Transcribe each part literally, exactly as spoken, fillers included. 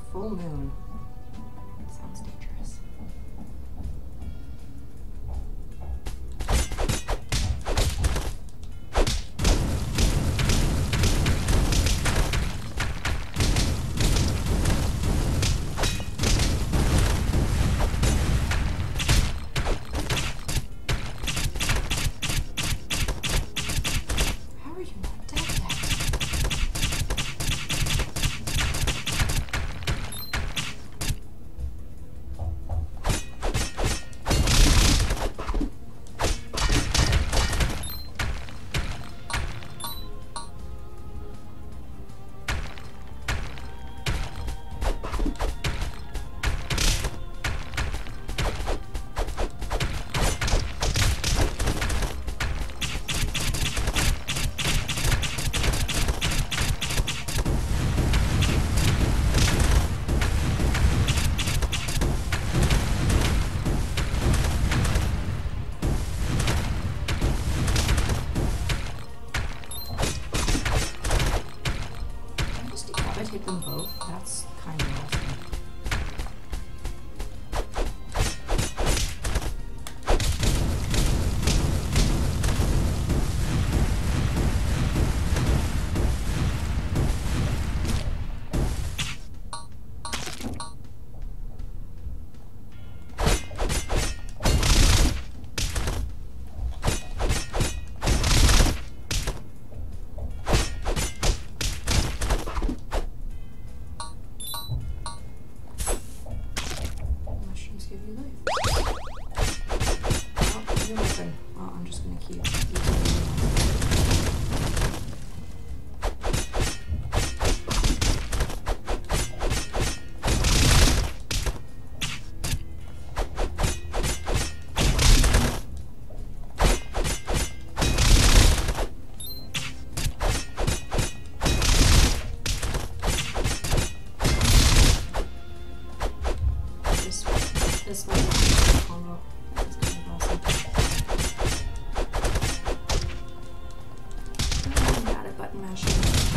Full moon. Sounds dangerous. Take them both. That's kind of awesome. This one combo. That's kind of awesome. I'm bad at button mashing.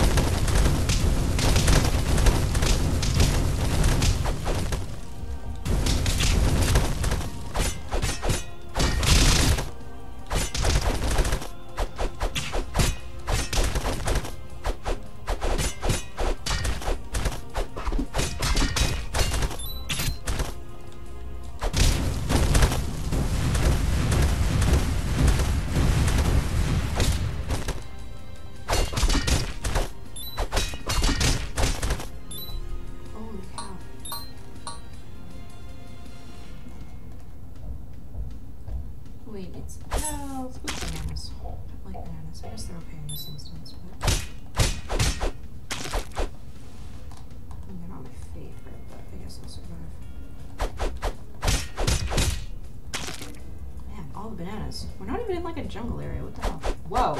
Wait, it's health with bananas. I like bananas. I guess they're okay in this instance, but they're not my favorite, but I guess I'll survive. Man, all the bananas. We're not even in like a jungle area. What the hell? Whoa!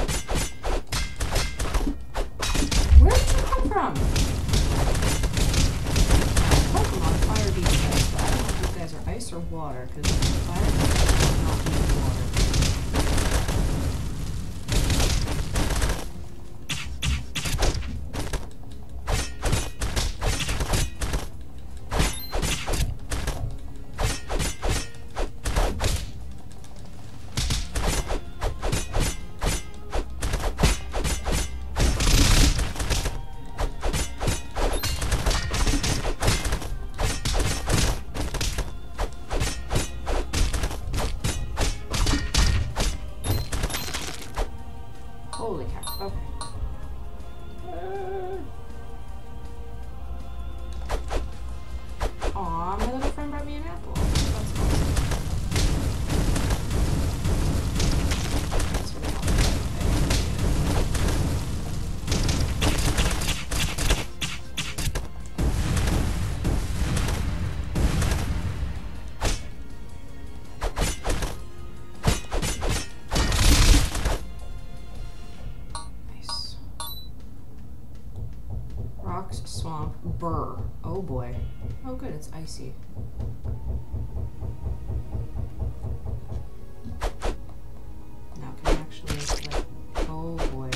Where did you come from? Pokemon fire beam guys, but I don't know if you guys are ice or water, because fire beam does not need water. Holy cow, okay. Uh... Aw, my little friend brought me an apple. That's awesome. That's really awesome. Rocks, swamp, burr. Oh boy. Oh good, it's icy. Now can I actually, like, oh boy.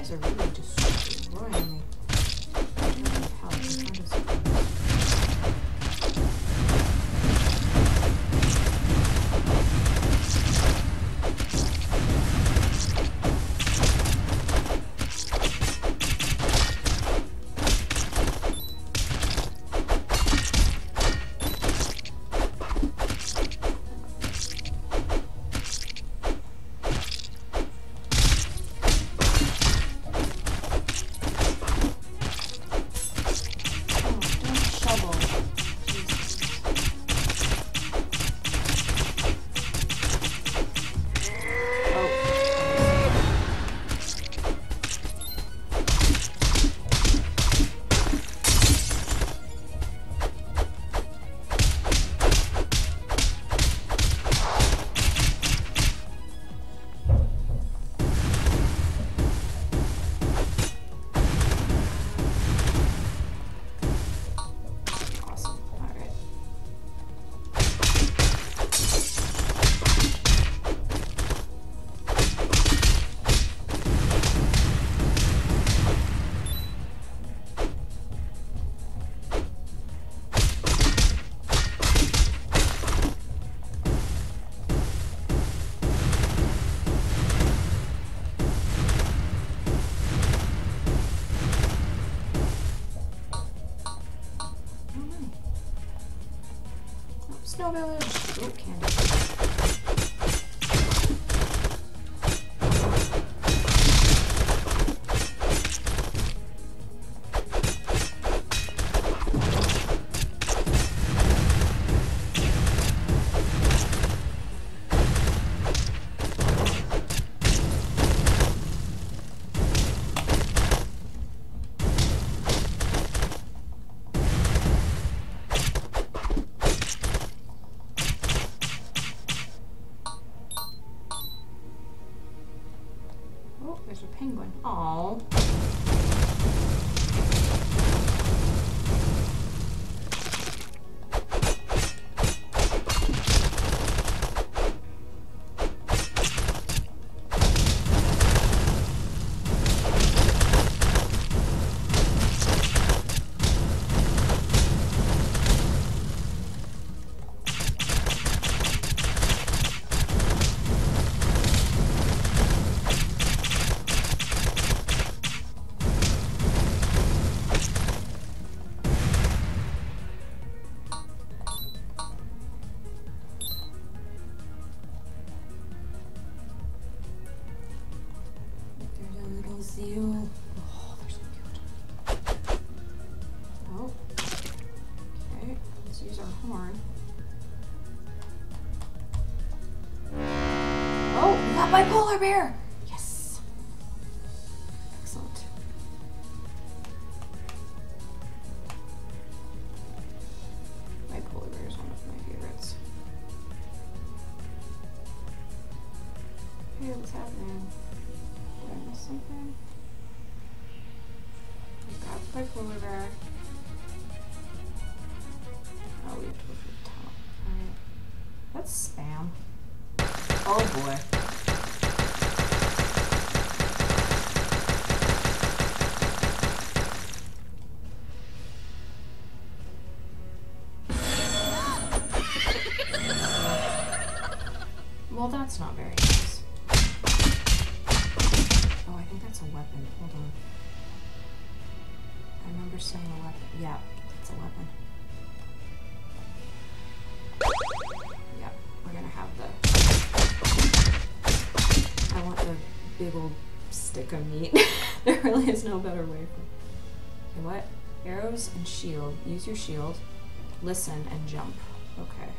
guys are really destroying me. I'm trying to Snow Village. Oh, candy. There's a penguin. Aww. Seal. Oh, they're so cute. Oh. Okay, let's use our horn. Oh, we got bipolar bear! Yes! Excellent. Bipolar bear is one of my favorites. Hey, what's happening? Did I miss something? We got bipolar bear. Oh, we have to go through the top. Alright. That's spam. Oh boy. Well, that's not very nice. Oh, I think that's a weapon. Hold on. I remember saying a weapon. Yeah, that's a weapon. Yeah, we're gonna have the... I want the big old stick of meat. There really is no better way for... Okay, what? Arrows and shield. Use your shield. Listen and jump. Okay.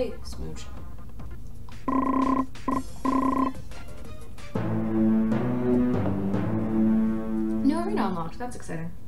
Hey, smooch. New arena unlocked. That's exciting.